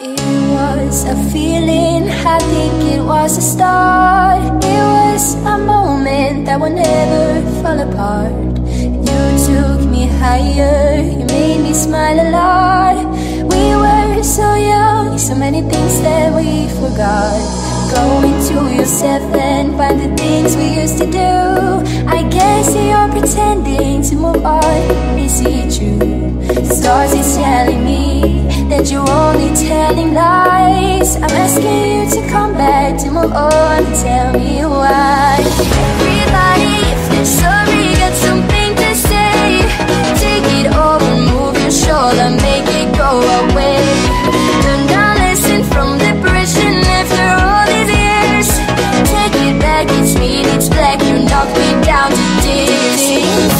It was a feeling, I think it was a start. It was a moment that would never fall apart. You took me higher, you made me smile a lot. We were so young, so many things that we forgot. Go into yourself and find the things we used to do. I guess you're pretending to move on, is it true? The stars is telling me that you're only telling lies. I'm asking you to come back, to move on, tell me why. Everybody, if you're sorry, got something to say. Take it over, move your shoulder, make it go away. Learn a lesson from depression after all these years. Take it back, it's me, it's black, you knocked me down to tears.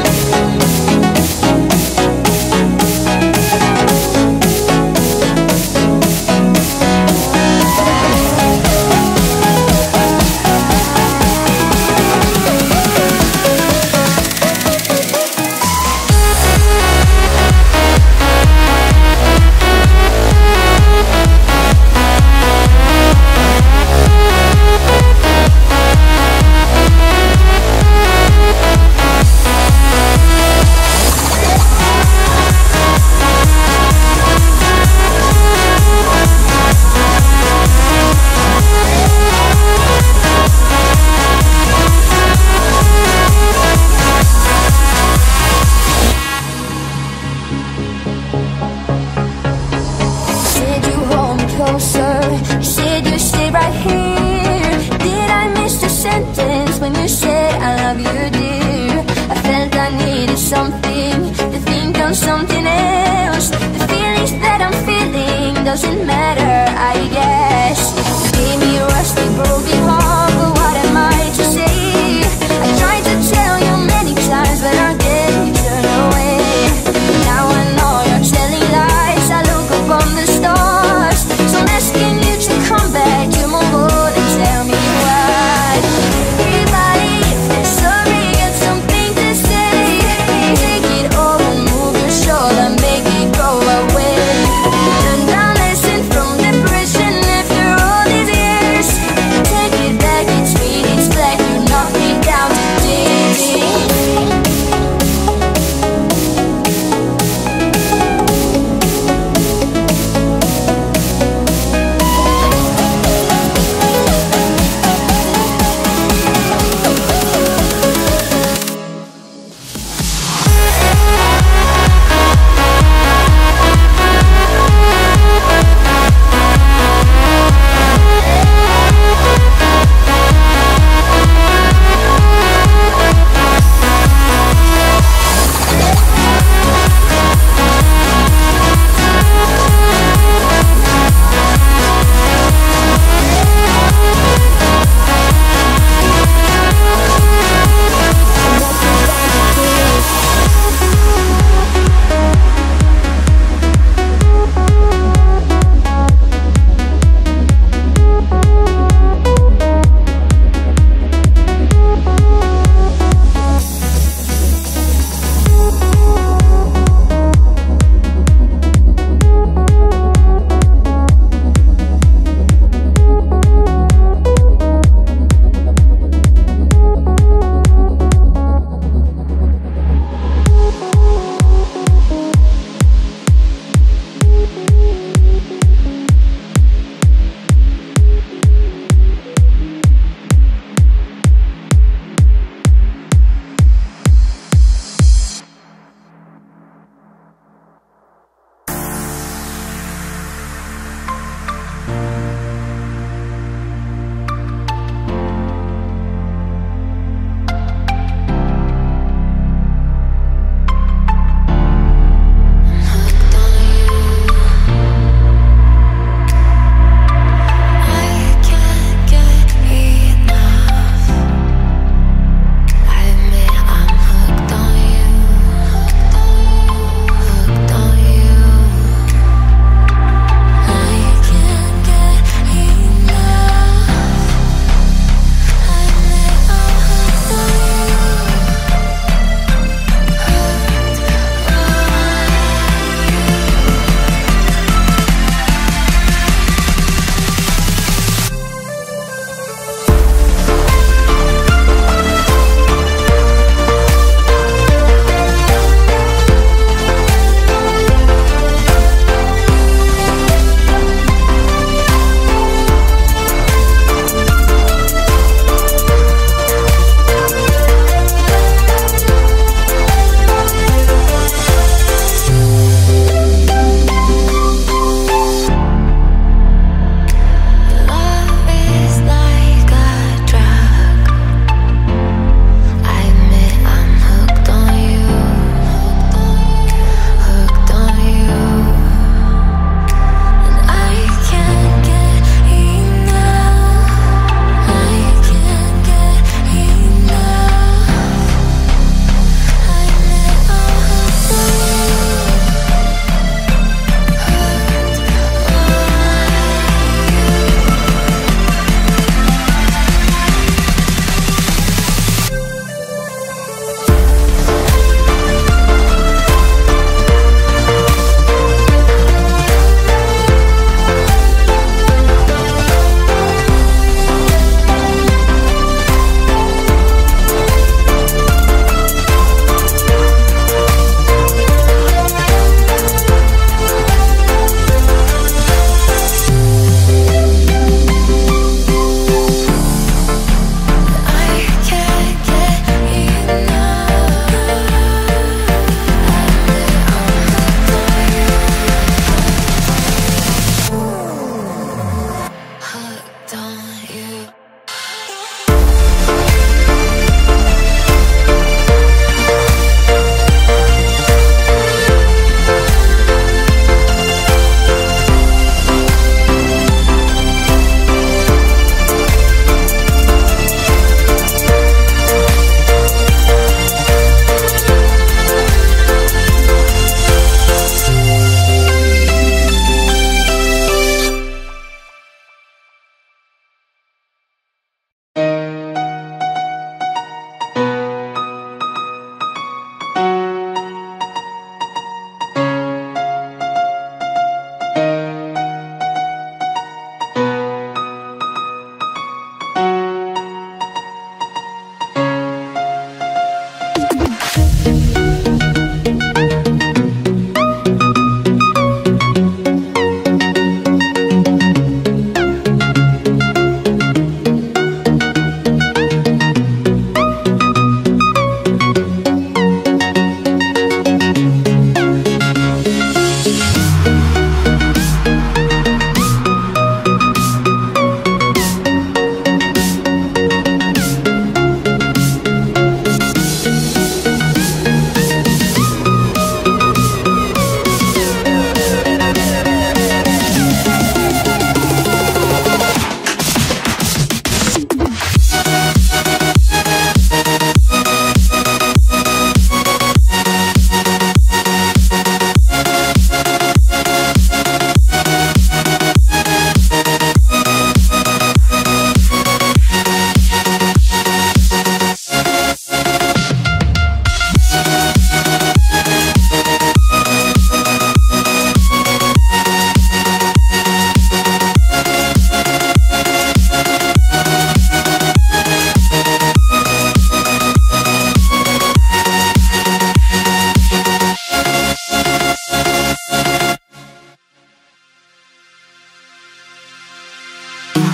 Doesn't matter, I guess. Gave me a rusty, broken heart, but what am I to say? I tried to tell you many times, but I didn't turn away. Now I know you're telling lies, I look up on the stars. So I'm asking you to come back, to move on and tell me why. Everybody, if you're sorry, got something to say. Take it over, move your shoulder, make it go away. Learn a lesson from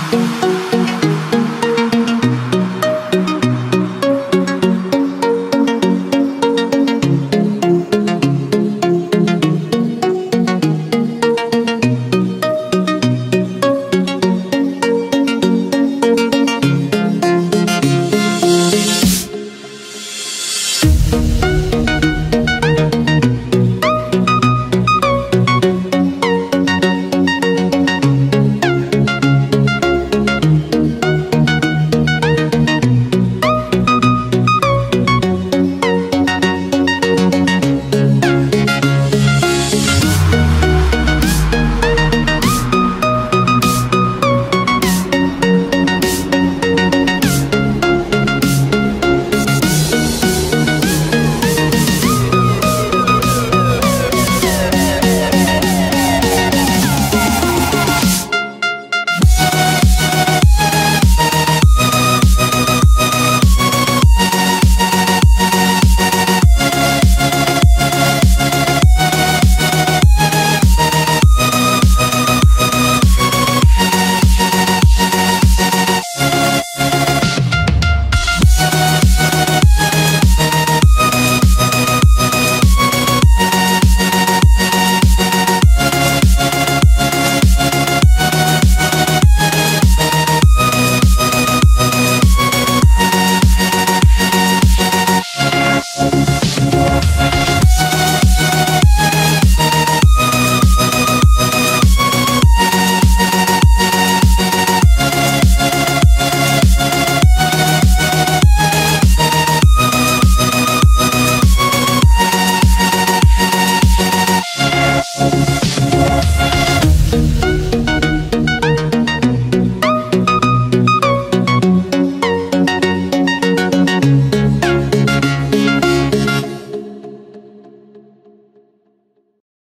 you.